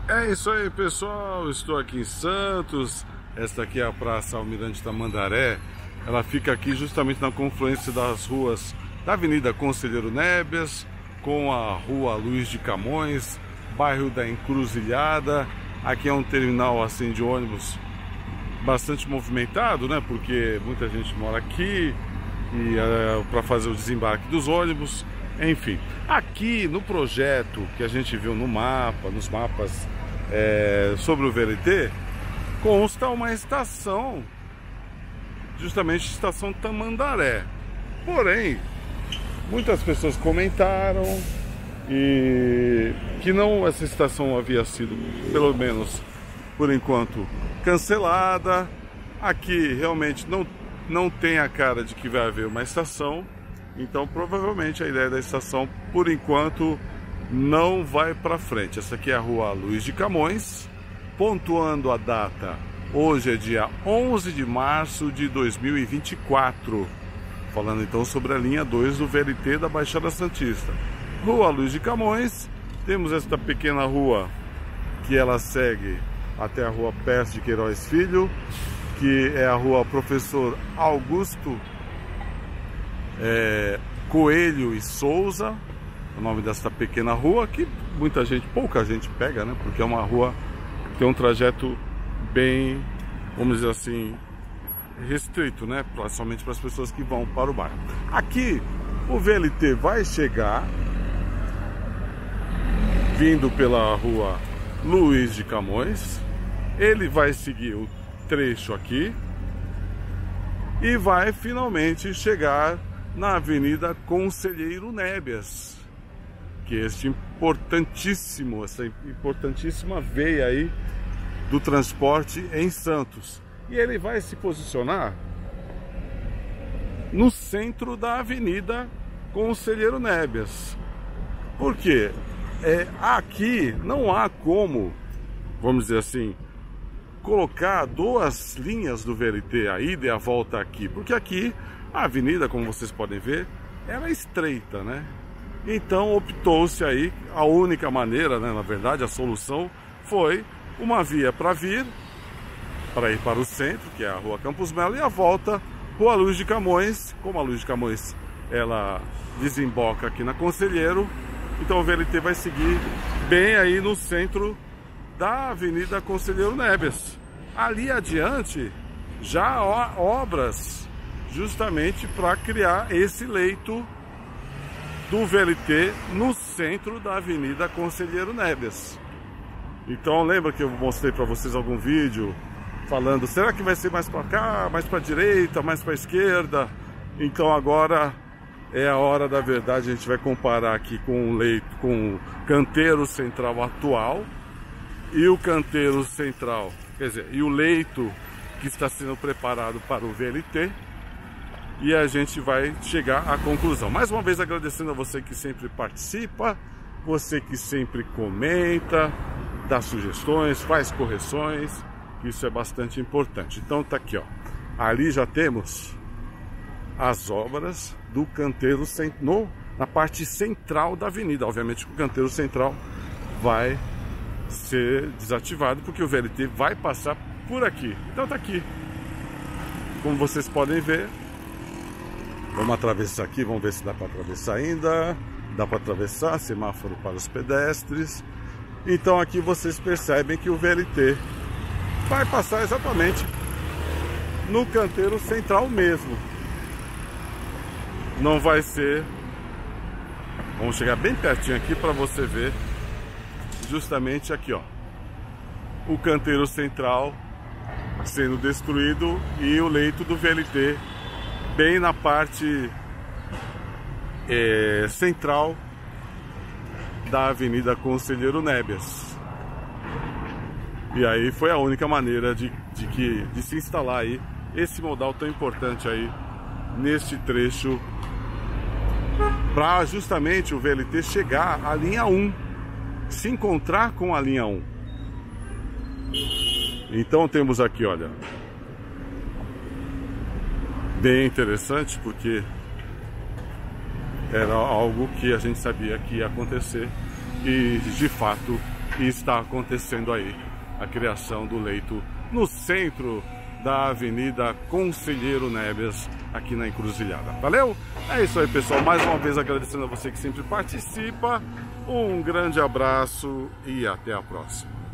É isso aí, pessoal. Estou aqui em Santos. Esta aqui é a Praça Almirante Tamandaré. Ela fica aqui justamente na confluência das ruas da Avenida Conselheiro Nebias com a Rua Luiz de Camões, bairro da Encruzilhada. Aqui é um terminal assim de ônibus bastante movimentado, né? Porque muita gente mora aqui e para fazer o desembarque dos ônibus. Enfim, aqui no projeto que a gente viu no mapa, nos mapas sobre o VLT, consta uma estação, justamente a estação Tamandaré. Porém, muitas pessoas comentaram que não, essa estação havia sido, pelo menos por enquanto, cancelada. Aqui realmente não tem a cara de que vai haver uma estação. Então provavelmente a ideia da estação, por enquanto, não vai para frente. Essa aqui é a Rua Luiz de Camões. Pontuando a data, hoje é dia 11 de março de 2024. Falando então sobre a linha 2 do VLT da Baixada Santista. Rua Luiz de Camões. Temos esta pequena rua que ela segue até a Rua Pércio de Queiroz Filho, que é a Rua Professor Augusto Coelho e Souza, o nome desta pequena rua, que pouca gente pega, né? Porque é uma rua que tem um trajeto bem, vamos dizer assim, restrito, né? Somente para as pessoas que vão para o bairro. Aqui o VLT vai chegar vindo pela Rua Luiz de Camões. Ele vai seguir o trecho aqui e vai finalmente chegar na Avenida Conselheiro Nebias, que é essa importantíssima veia aí do transporte em Santos. E ele vai se posicionar no centro da Avenida Conselheiro Nebias. Por quê? Aqui não há como, vamos dizer assim, colocar duas linhas do VLT, a ida e a volta aqui, porque aqui a avenida, como vocês podem ver, ela é estreita, né? Então optou-se aí, a única maneira, né, na verdade, a solução foi uma via para ir para o centro, que é a Rua Campos Melo, e a volta, Rua Luiz de Camões. Como a Luiz de Camões, ela desemboca aqui na Conselheiro, então o VLT vai seguir bem aí no centro da Avenida Conselheiro Nebias. Ali adiante, já há obras justamente para criar esse leito do VLT no centro da Avenida Conselheiro Nebias. Então lembra que eu mostrei para vocês algum vídeo falando, será que vai ser mais para cá, mais para a direita, mais para a esquerda? Então agora é a hora da verdade. A gente vai comparar aqui com o leito, com o canteiro central atual e o canteiro central, quer dizer, e o leito que está sendo preparado para o VLT. E a gente vai chegar à conclusão. Mais uma vez agradecendo a você que sempre participa, você que sempre comenta, dá sugestões, faz correções, isso é bastante importante. Então tá aqui, ó. Ali já temos as obras do canteiro na parte central da avenida. Obviamente que o canteiro central vai ser desativado porque o VLT vai passar por aqui. Então tá aqui. Como vocês podem ver, vamos atravessar aqui, vamos ver se dá para atravessar ainda. Dá para atravessar, semáforo para os pedestres. Então aqui vocês percebem que o VLT vai passar exatamente no canteiro central mesmo. Não vai ser... Vamos chegar bem pertinho aqui para você ver. Justamente aqui, ó, o canteiro central sendo destruído e o leito do VLT bem na parte central da Avenida Conselheiro Nebias. E aí foi a única maneira de se instalar aí esse modal tão importante aí neste trecho, para justamente o VLT chegar à linha 1, se encontrar com a linha 1. Então temos aqui, olha, bem interessante, porque era algo que a gente sabia que ia acontecer e de fato e está acontecendo aí a criação do leito no centro da Avenida Conselheiro Nebias, aqui na Encruzilhada. Valeu? É isso aí, pessoal. Mais uma vez agradecendo a você que sempre participa. Um grande abraço e até a próxima.